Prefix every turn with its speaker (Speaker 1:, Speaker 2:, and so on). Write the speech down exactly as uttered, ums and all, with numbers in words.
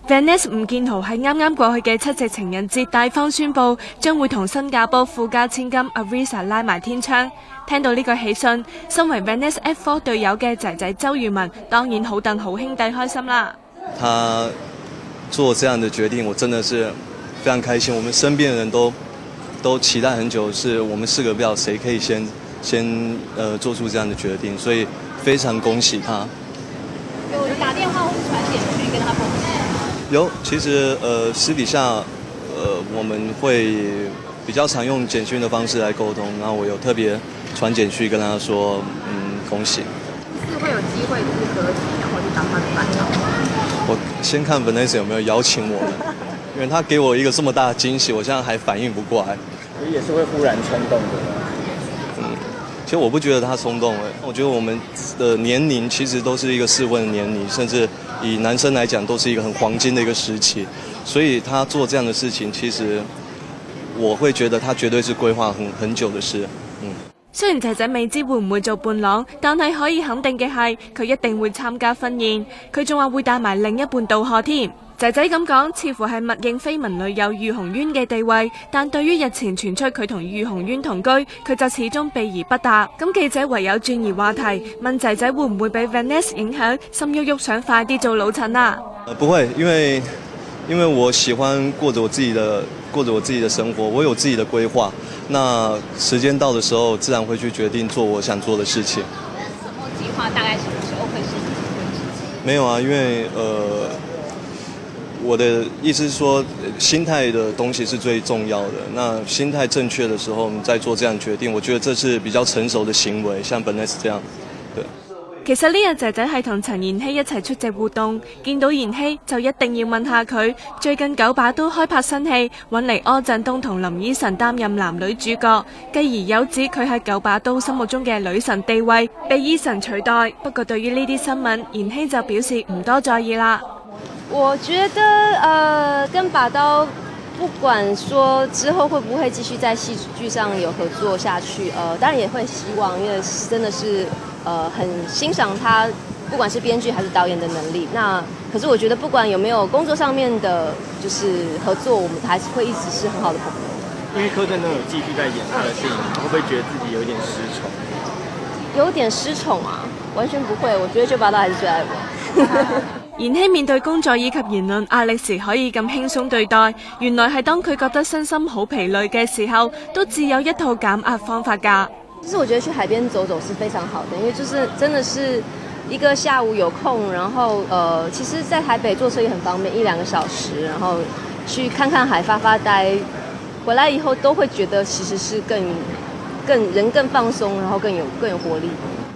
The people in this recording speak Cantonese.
Speaker 1: Vanessa 吳建豪喺啱啱過去嘅七夕情人節大方宣布，將會同新加坡富家千金 Arisa 拉埋天窗。聽到呢個喜訊，身為 Vanessa F 四隊友嘅仔仔周渝民當然好戥好兄弟開心啦。
Speaker 2: 他做這樣的決定，我真的是非常開心。我們身邊的人都都期待很久，是我們四個不知道誰可以先先呃做出這樣的決定，所以非常恭喜他。
Speaker 3: 有打電話或者傳簡訊跟他溝通？
Speaker 2: 有，其實呃私底下呃我們會比較常用簡訊的方式來溝通，然後我有特別傳簡訊跟他說，嗯，恭喜。
Speaker 3: 是會有機會就是合體，然後就當他的伴郎。
Speaker 2: 我先看 Vanessa 有沒有邀請我呢？因為他給我一個這麼大的驚喜，我現在還反應不過來。
Speaker 4: 所以也是會忽然衝動的。
Speaker 2: 嗯，其實我不覺得他衝動誒，我覺得我們的年齡其實都是一個適婚的年齡，甚至以男生來講都是一個很黃金的一個時期，所以他做這樣的事情，其實我會覺得他絕對是規劃很很久的事。嗯。
Speaker 1: 雖然仔仔未知會唔會做伴郎，但係可以肯定嘅係，佢一定會參加婚宴。佢仲話會帶埋另一半到賀添。仔仔咁講，似乎係默認緋聞女友喻紅淵嘅地位，但對於日前傳出佢同喻紅淵同居，佢就始終避而不答。咁記者唯有轉移話題，問仔仔會唔會俾 Vanessa 影響，心喐喐想快啲做老襯啊？
Speaker 2: 呃，不會，因為因為我喜歡過着我自己的過着我自己的生活，我有自己的規劃。那時間到的時候，自然會去決定做我想做的事情。
Speaker 3: 什麼計劃？大概什麼時候會是這件事情？
Speaker 2: 沒有啊，因為呃。我的意思是說，心態的東西是最重要的。那心態正確的時候，你再做這樣決定，我覺得這是比較成熟的行為。像本來是這樣，對。
Speaker 1: 其實呢日仔仔係同陳妍希一齊出席活動，見到妍希就一定要問下佢。最近九把刀開拍新戲，揾嚟柯震東同林依晨擔任男女主角，繼而有指佢喺九把刀心目中嘅女神地位被依晨取代。不過對於呢啲新聞，妍希就表示唔多在意啦。
Speaker 5: 我覺得，呃，跟把刀，不管說之後會不會繼續在戲劇上有合作下去，呃，當然也會希望，因為真的是，呃，很欣賞他，不管是編劇還是導演的能力。那可是我覺得，不管有沒有工作上面的，就是合作，我們還是會一直是很好的朋友。
Speaker 4: 因為柯震東有繼續在演他的電影，會不會覺得自己有點失寵？
Speaker 5: 有點失寵啊，完全不會。我覺得九把刀還是最愛我。
Speaker 1: 妍希面對工作以及言論壓力時可以咁輕鬆對待，原來係當佢覺得身心好疲累嘅時候，都自有一套減壓方法㗎。
Speaker 5: 其實我覺得去海邊走走是非常好的，因為就是真的是一個下午有空，然後呃，其實在台北坐車也很方便，一兩個小時，然後去看看海發發呆，回來以後都會覺得其實是更更人更放鬆，然後更有更有活力。